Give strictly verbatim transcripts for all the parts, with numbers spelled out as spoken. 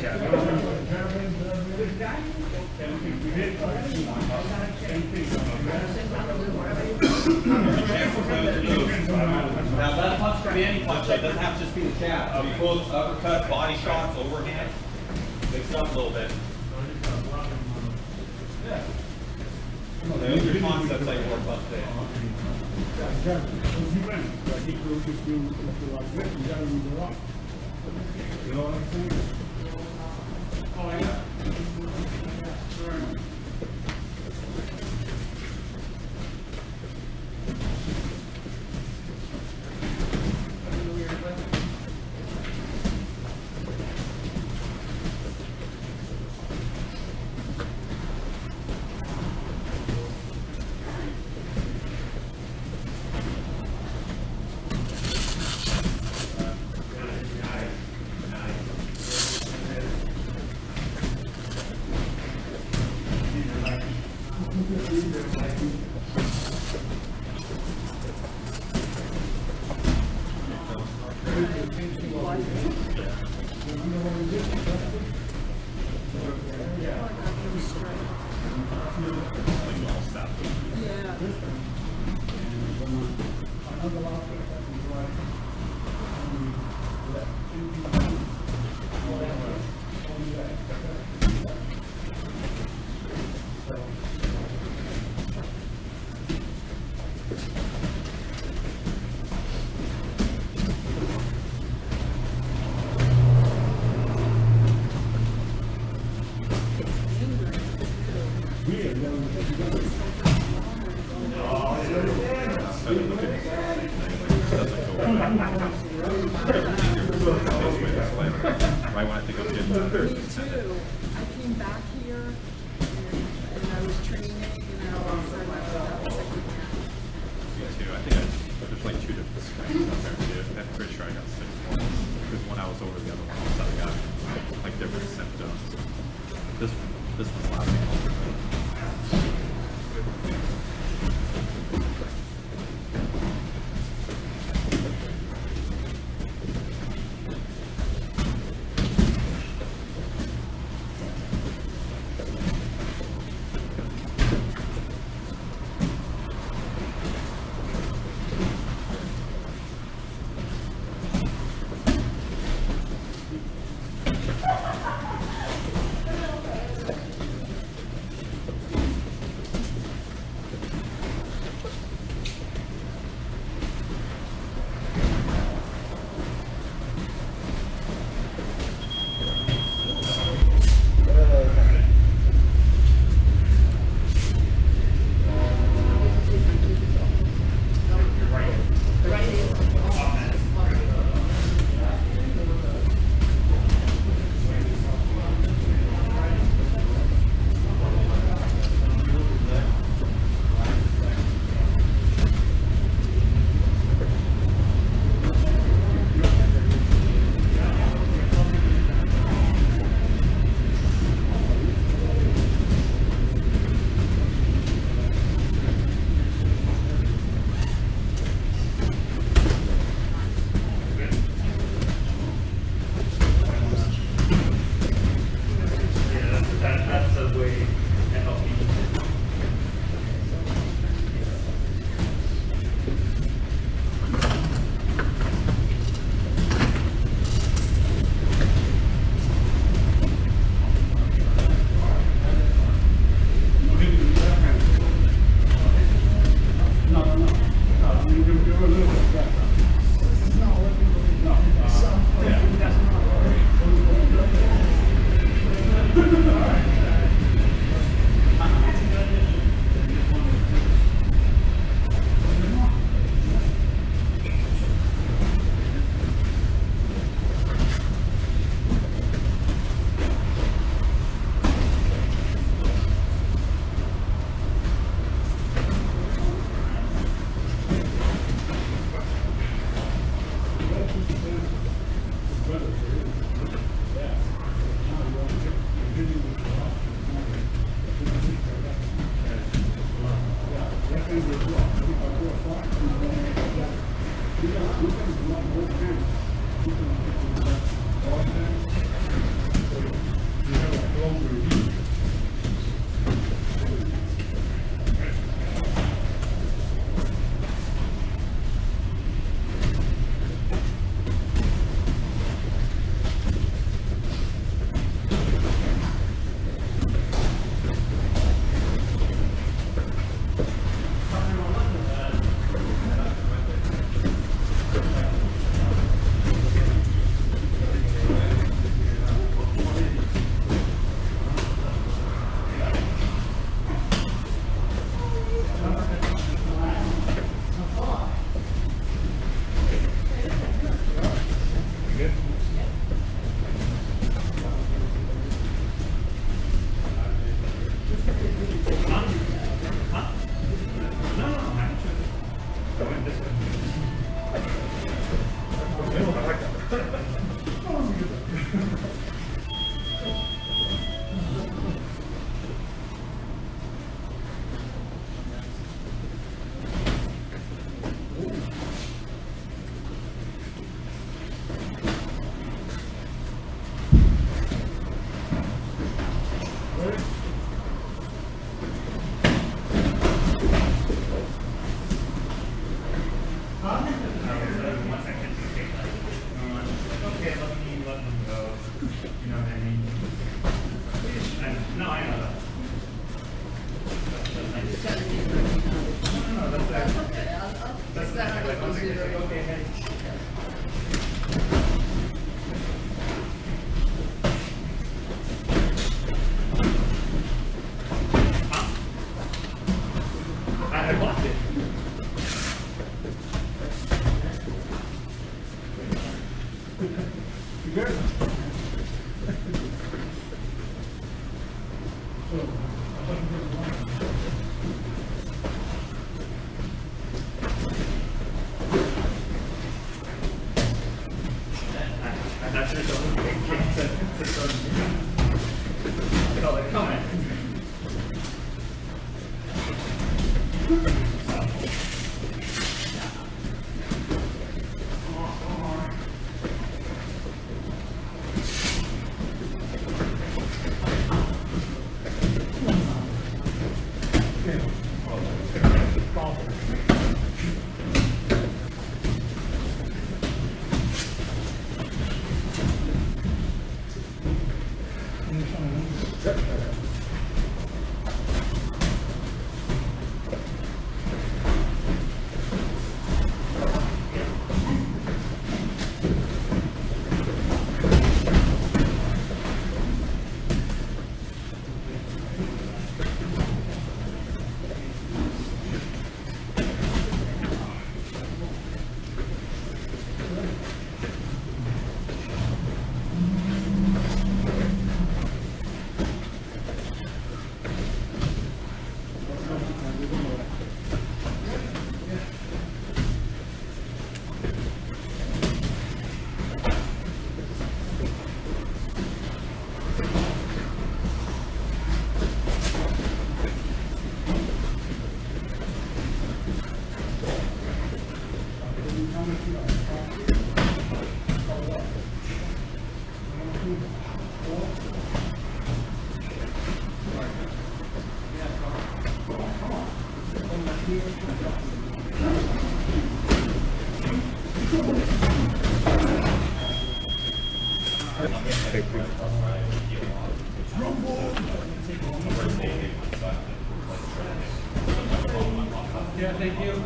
Now that punch can be any punch, it doesn't have to just be the jab. So you both uppercut, body shots, overhand. Mix it up a little bit. Yeah. Those are concepts that you work about today. You know what I'm saying? Oh, yeah. Right when I think I'm getting better. Me too. I came back here and, and I was training and all of a sudden I was like, Me too. I think I, there's like two different strengths out there too. I'm pretty sure I got six points. Because when I was over the other one, I thought I got like different symptoms. This this was lasting longer. Yeah, thank you.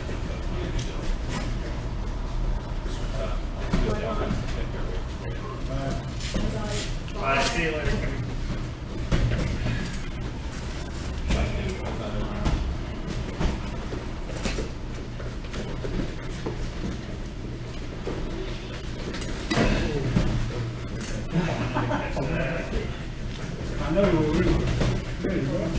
Bye, see you later. I know you were really ready, bro.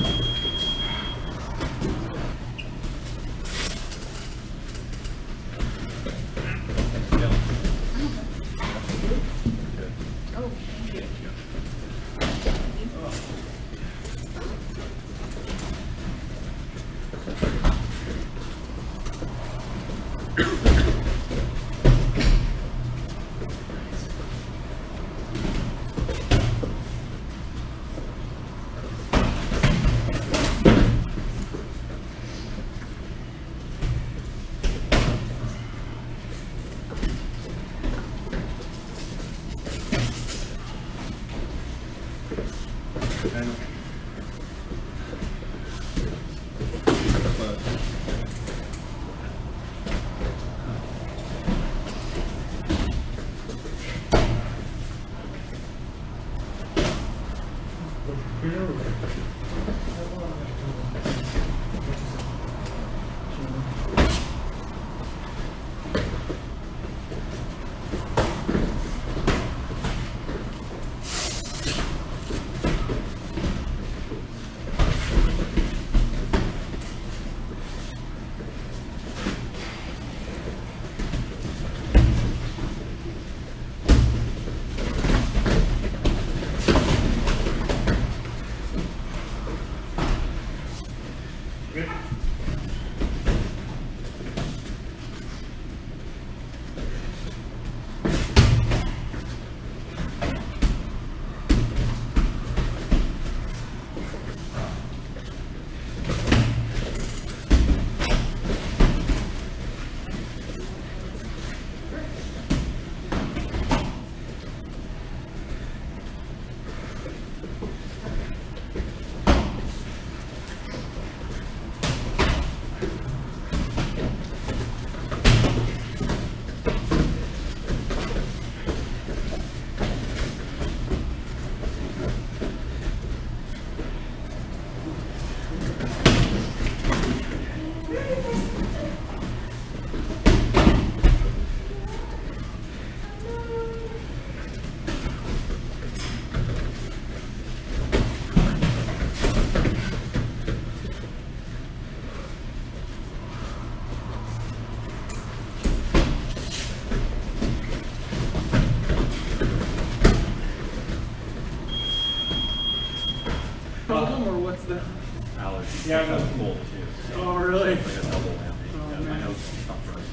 Problem or what's the? Allergies. Yeah, I I know. have a cold too. So Oh, really? it's like a double whammy. Oh, Yeah, my man. nose is not right.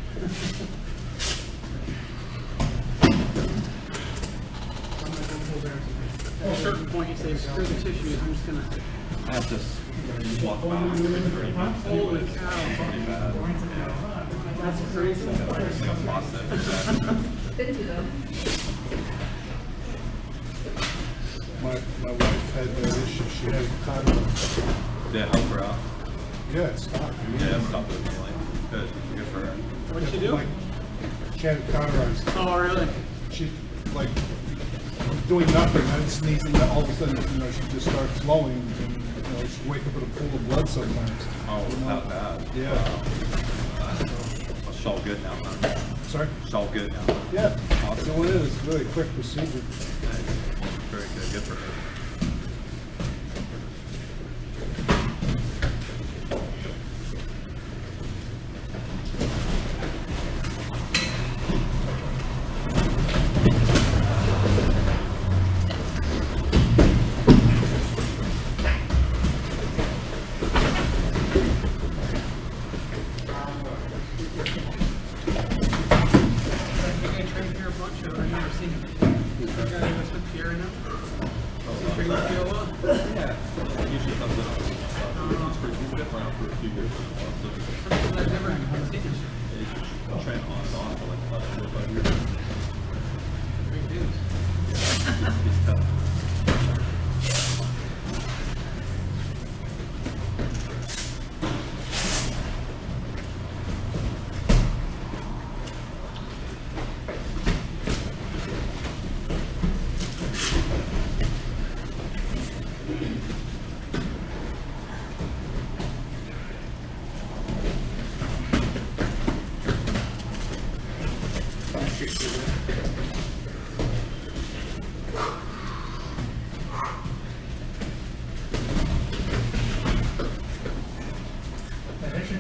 At a certain point, you say, screw the tissues, I'm just gonna. I have to s- walk back every thirty minutes. Holy It's cow. pretty bad. That's crazy. It's like a faucet. My, my wife had that issue, she had cataract. Did it help her out? Yeah, it stopped. Yeah, it stopped with me. Like, good. Good for her. What'd she do? Like, she had cataracts. Oh, really? She, like, doing nothing, and sneezing, all of a sudden, you know, she just started flowing, and, you know, she'd wake up with a pool of blood sometimes. Oh, You know? not bad. Yeah. Wow. It's all good now, huh? Sorry? It's all good now. Yeah, Awesome. so it is, really quick procedure. Nice. Very good. Good for her. You guys trained here a bunch, or I've never seen it. You guys with Pierre now? Oh,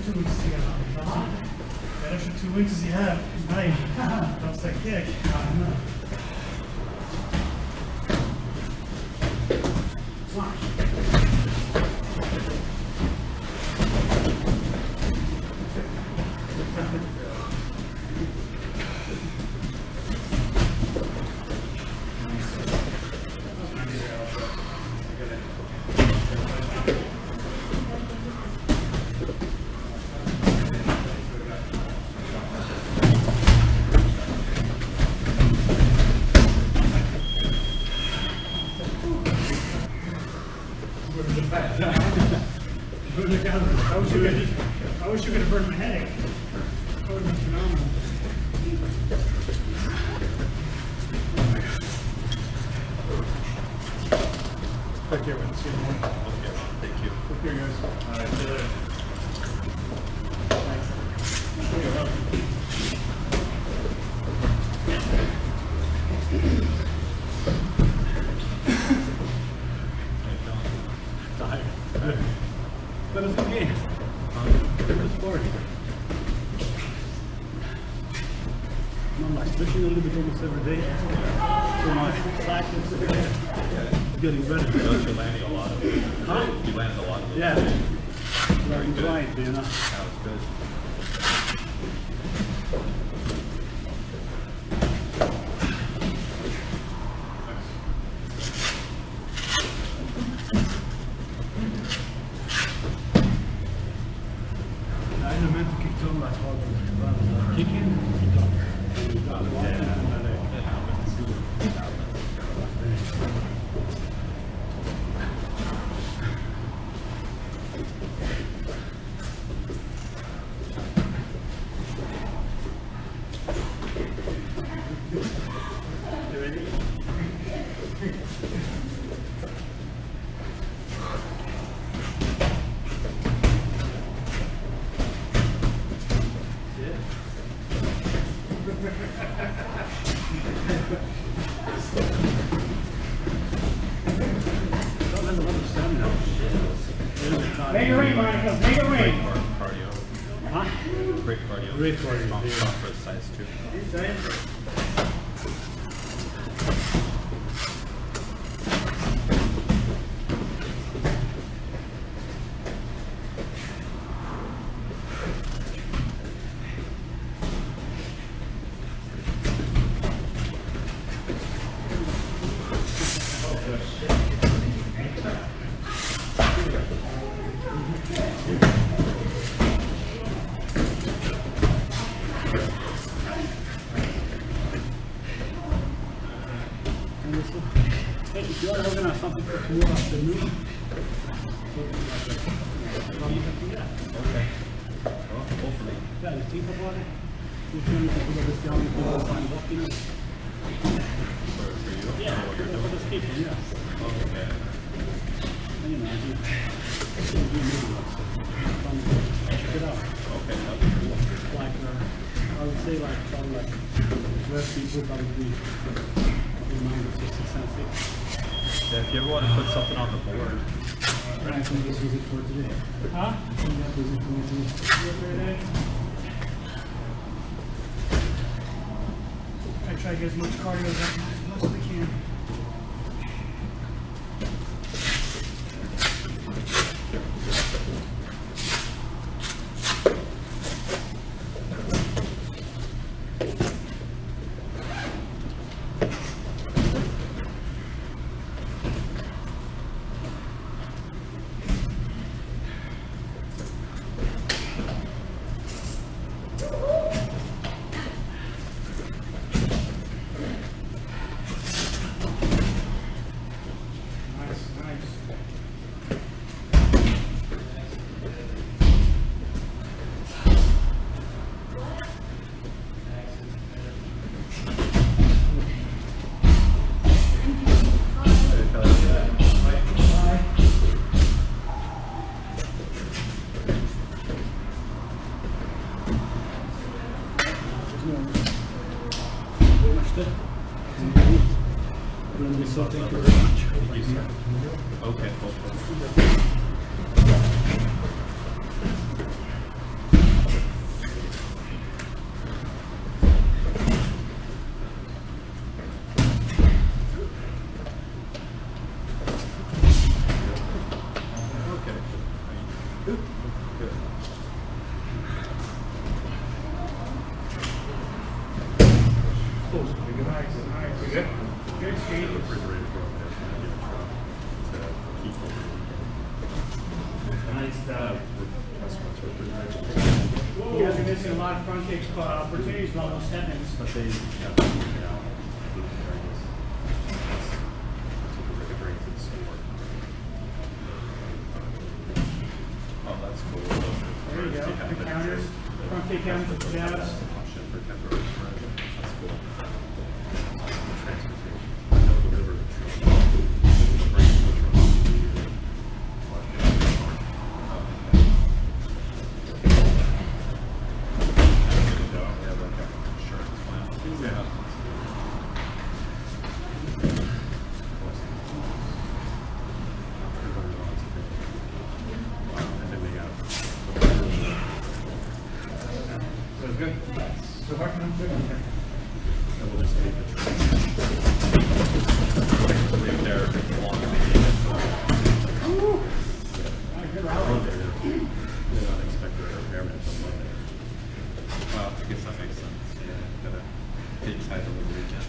two inches you have. That extra two inches you have, nice. That's that kick. I wish you could, I wish you could have burned my head. That would have been phenomenal. Take care, man. See you tomorrow. Okay, thank you. Take care, guys. All right, see you later. But it's a game. It's sport. I'm like fishing a little bit almost every day. So my practice is getting better. You know, you're landing a lot of it. Huh? You landed a lot of it. Yeah. Very I'm good. trying, you know. That was good. I didn't meant to kick so much hard. Kicking, you don't. You got it. Yeah, it happens. You ready? Make it rain, Monica. Make it Great rain. car- cardio. Huh? Great cardio. Great cardio, Strong, yeah. strong for his size too. Hey, if you want to organize something for tomorrow afternoon, Okay. Well, hopefully. yeah, you think about it. You can do this down and people find walking. For, for you? Yeah, For what you're for doing? the people, yeah. Okay. And, you know, I think it's going to be maybe like so. Fun. Check it out. Okay, that'd be cool. Like, uh, I would say like, probably like, less people probably probably nine to six, six and six. Yeah, if you ever want to put something on the board, I think this was it for today. Huh? I think that was it for me today. I try to get as much cardio as I can, as much as I can. So thank you very much. thank you, sir. Okay, hopefully. Good. Good. Good, Steve. The refrigerator broke there, so I had to give a truck to keep over the weekend. Nice job. Restaurants refrigerator. You guys are missing a lot of front kick uh, opportunities in all those seconds. But they got to figure it out. Food and areas. That's, that's what the refrigerator to the store. Oh, that's cool. There you go. The counters, front kick counters with the jabs. Option for temporary spread. That's cool. Transportation. They'll deliver the truck. Bring the truck. Yeah, like a insurance plan. Yeah. And then they got So good. So hard to do. and we'll just take the train. Leave there long as they need it. Monday, they're not expecting a repairman until Monday. Well, I guess that makes sense. Yeah, gotta get tied to the weekend.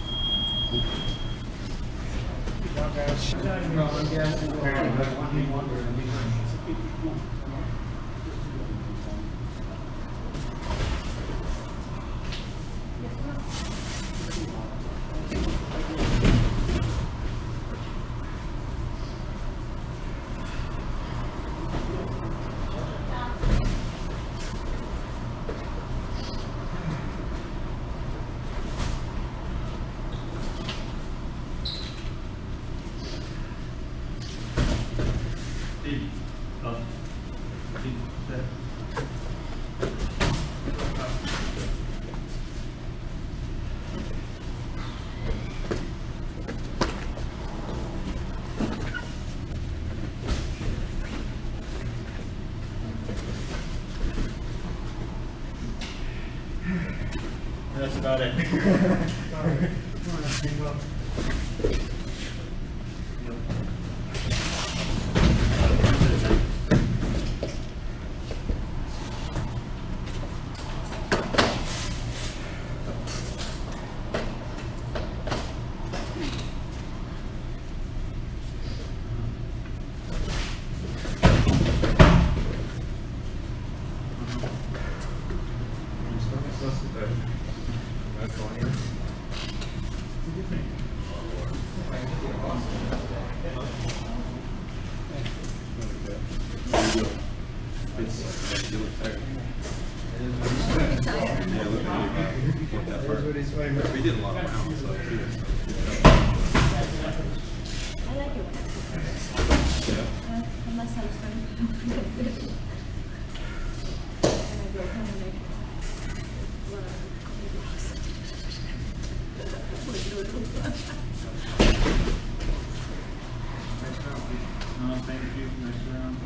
That's about it. We did a lot of rounds, so I like it. yeah. Uh, unless I'm spending. And I go home and make No, thank you. Nice round.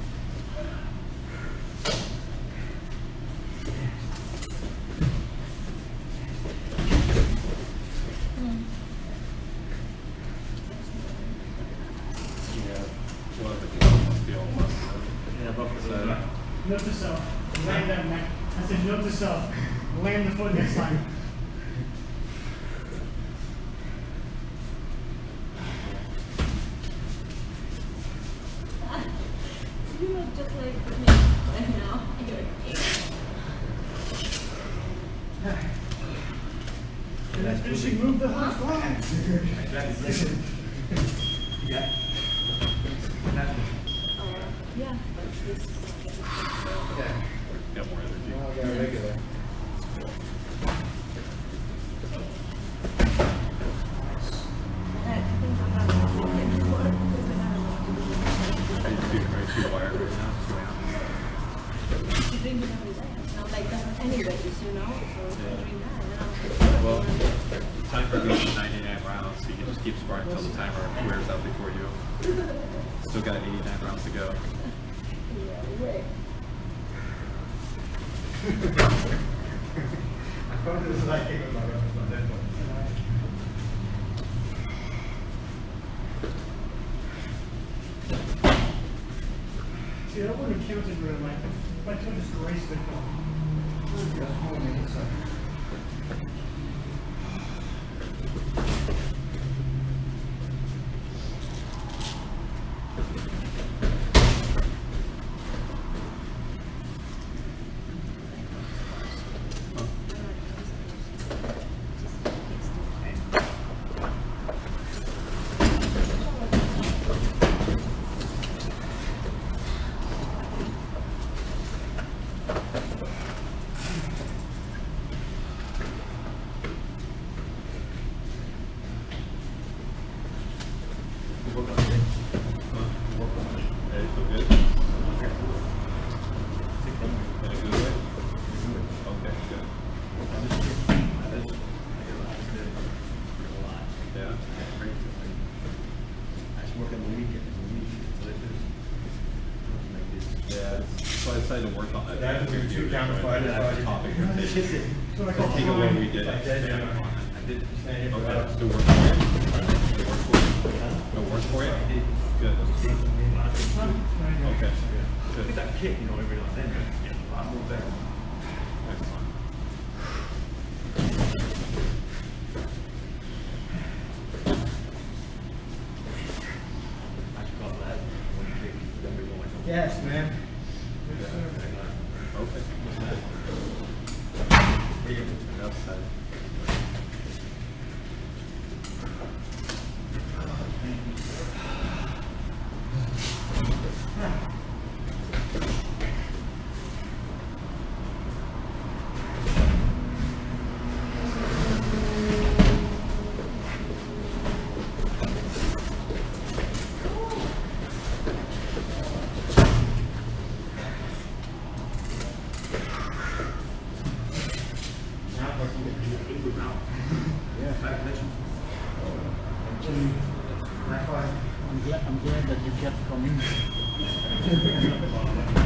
Note to self, land that neck. I said, note to self, land the foot next time. You look just like me right now. And that's finishing move the high flag. Yeah. Uh, yeah. Got more energy. Regular. I think I'm not going to do it anymore because I don't know what to do. Are you two, are you two wired right now? Two amp? You drink it every day. Not like that anyways, you know? So I drink that and then I'll Well, the timer goes to ninety-nine rounds, so you can just keep sparring until the timer wears out before you. Still got eighty-nine rounds to go. Yeah, way. I thought this was like a on that one. See, that wouldn't have counted real life. If I took this grace that So I decided to work on that. That would be two counterfighter That topic. So I call Take it what we did. I did, yeah. I did. Okay, still work for you? Still work for you? No work for you? Good. Okay. Good. Get that kick, you know, every now and then. Yeah, a lot more better. Excellent. I should call that one kick. Then we go like, Yes, man. Okay. Enough said. I'm glad, I'm glad that you kept coming.